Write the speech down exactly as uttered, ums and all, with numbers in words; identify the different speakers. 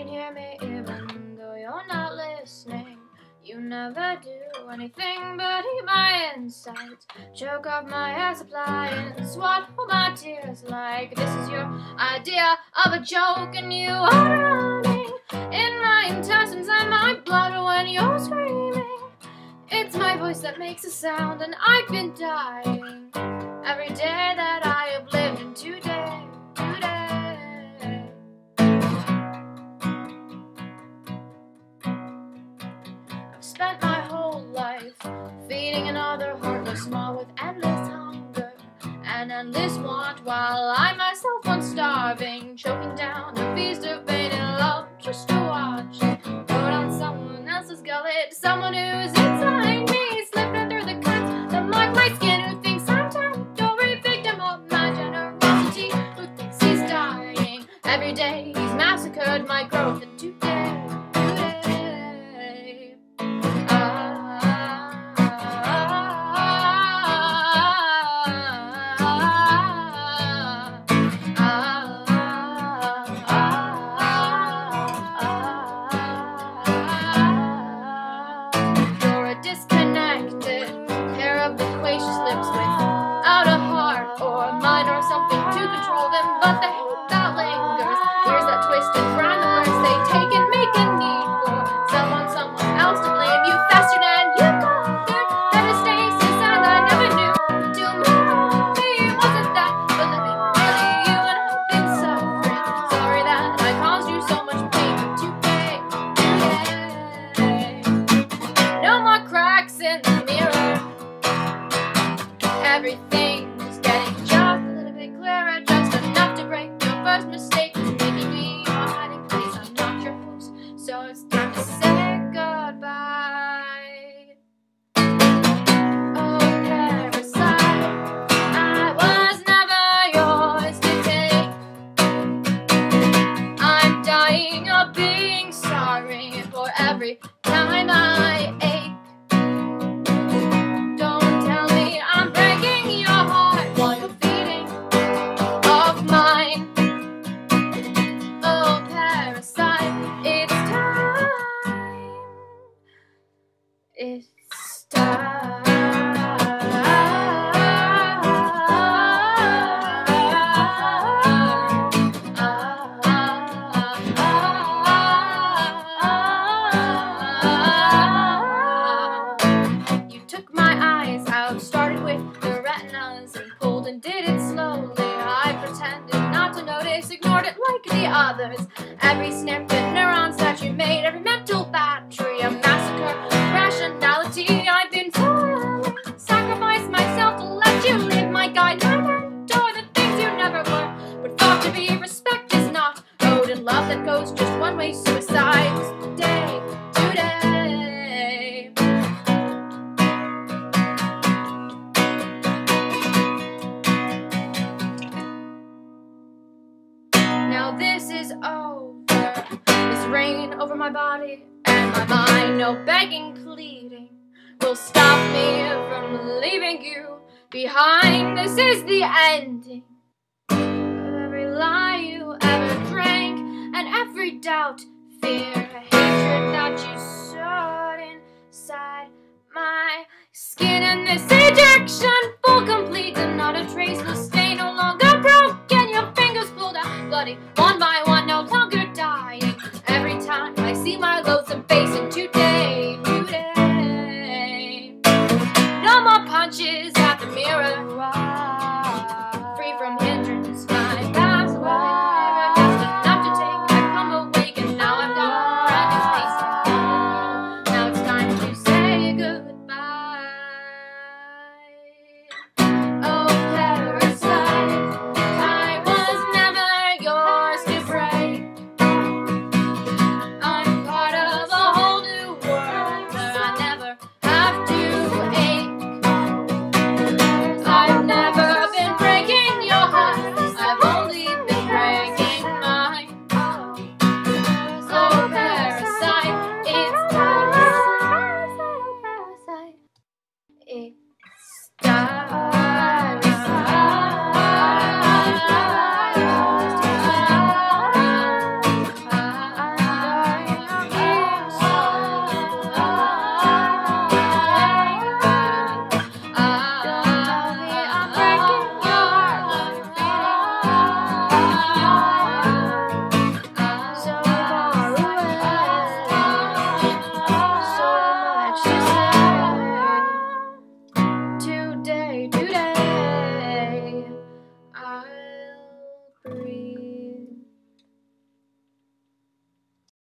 Speaker 1: can hear me even though you're not listening. You never do anything but eat my insides, choke off my air supply and swallow my tears like this is your idea of a joke. And you are running in my intestines and my blood when you're screaming. It's my voice that makes a sound, and I've been dying every day that I have lived in today, today. I've spent my whole life feeding another heartless maw with endless hunger and endless want, while I myself was starving, choking down a feast of pain and love just to watch go down someone else's gullet, someone who's inside me, slipping through the cuts that mark my skin, who thinks I'm territory, victim of my generosity, who thinks he's dying every day. He's massacred my growth in today. Disconnected pair of loquacious lips without a heart or a mind or something to control them, but the hate that lingers, ears that twist and grind the words they take and make a need for someone, someone else to blame. You festered and you conquered devastation, and I never knew to me wasn't that, but let me tell you, and I've been suffering. Sorry that I caused you so much pain today. No more cracks in the mirror. Everything's getting just a little bit clearer, just enough to break your first mistake. It's making me your hiding place. I'm not your host, so it's time to say goodbye. Oh, Parasite, I was never yours to take. I'm dying of being sorry for every time I ate. It's time. You took my eyes out, started with the retinas and pulled and did it slowly. I pretended not to notice, ignored it like the others. Every snip and neurons that you made, every mental battery, a massacre rationality. I've been told, sacrifice myself to let you live my guide, my mentor, the things you never were, but thought to be. Respect is not owed, and love that goes just one way. Suicide is today, today. Now this is over. This rain over my body and my mind, no begging, pleading will stop me from leaving you behind. This is the ending of every lie you ever drank, and every doubt, fear, hatred that you sowed inside my skin.